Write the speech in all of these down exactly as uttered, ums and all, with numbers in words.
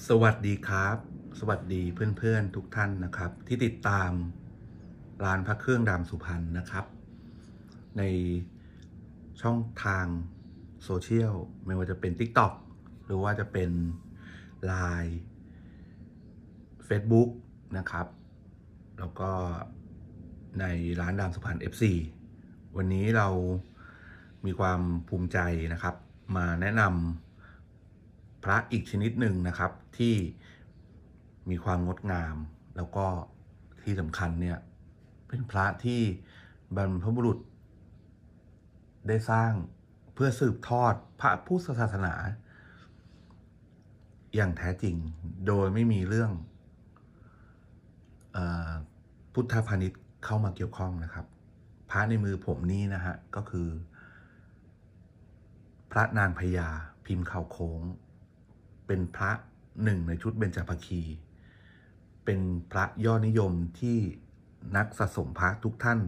สวัสดีครับสวัสดีเพื่อนๆทุกท่านนะครับที่ติดตามร้านพระเครื่องดามสุพรรณนะครับในช่องทางโซเชียลไม่ว่าจะเป็น TikTok หรือว่าจะเป็น ไลน์ เฟซบุ๊ก นะครับแล้วก็ในร้านดามสุพรรณ เอฟ ซี วันนี้เรามีความภูมิใจนะครับมาแนะนำพระอีกชนิดหนึ่งนะครับที่มีความงดงามแล้วก็ที่สำคัญเนี่ยเป็นพระที่บรรพบุรุษได้สร้างเพื่อสืบทอดพระพุทธศาสนาอย่างแท้จริงโดยไม่มีเรื่องพุทธพาณิชย์เข้ามาเกี่ยวข้องนะครับพระในมือผมนี่นะฮะก็คือพระนางพญาพิมพ์เข่าโค้งเป็นพระหนึ่งในชุดเบญจภคีเป็นพระยอดนิยมที่นักสะสมพระทุกท่าน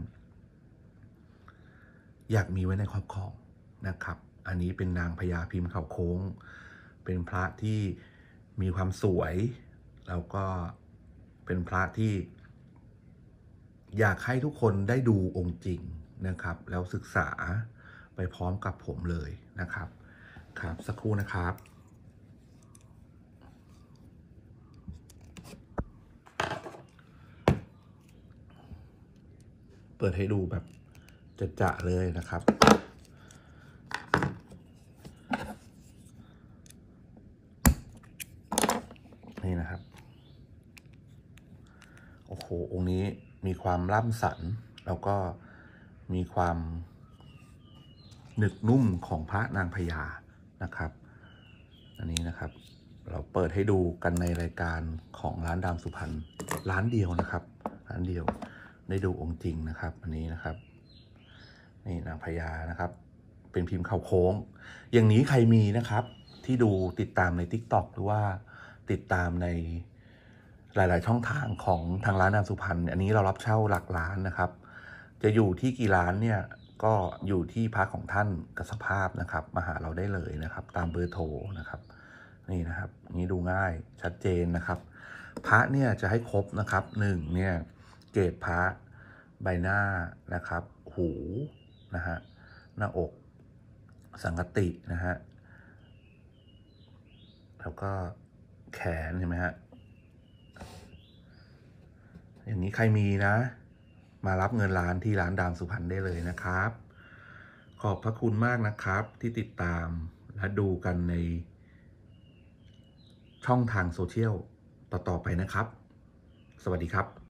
อยากมีไว้ในครอบครองนะครับอันนี้เป็นนางพญาพิมพ์เข่าโค้งเป็นพระที่มีความสวยแล้วก็เป็นพระที่อยากให้ทุกคนได้ดูองค์จริงนะครับแล้วศึกษาไปพร้อมกับผมเลยนะครับครับสักครู่นะครับเปิดให้ดูแบบจะๆเลยนะครับนี่นะครับโอ้โหองค์นี้มีความล่ำสันแล้วก็มีความหนึบนุ่มของพระนางพญานะครับอันนี้นะครับเราเปิดให้ดูกันในรายการของร้านดามสุพรรณร้านเดียวนะครับร้านเดียวได้ดูองค์จริงนะครับอันนี้นะครับนี่นางพญานะครับเป็นพิมพ์เข่าโค้งอย่างนี้ใครมีนะครับที่ดูติดตามใน TikTok หรือว่าติดตามในหลายๆช่องทางของทางร้านดามสุพรรณอันนี้เรารับเช่าหลักล้านนะครับจะอยู่ที่กี่ล้านเนี่ยก็อยู่ที่พระของท่านกับสภาพนะครับมาหาเราได้เลยนะครับตามเบอร์โทรนะครับนี่นะครับนี่ดูง่ายชัดเจนนะครับพระเนี่ยจะให้ครบนะครับหนึ่งเนี่ยเกศพระใบหน้านะครับหูนะฮะหน้าอกสังกตินะฮะแล้วก็แขนเห็นไหมฮะอย่างนี้ใครมีนะมารับเงินล้านที่ร้านดามสุพรรณได้เลยนะครับขอบพระคุณมากนะครับที่ติดตามและดูกันในช่องทางโซเชียลต่อๆไปนะครับสวัสดีครับ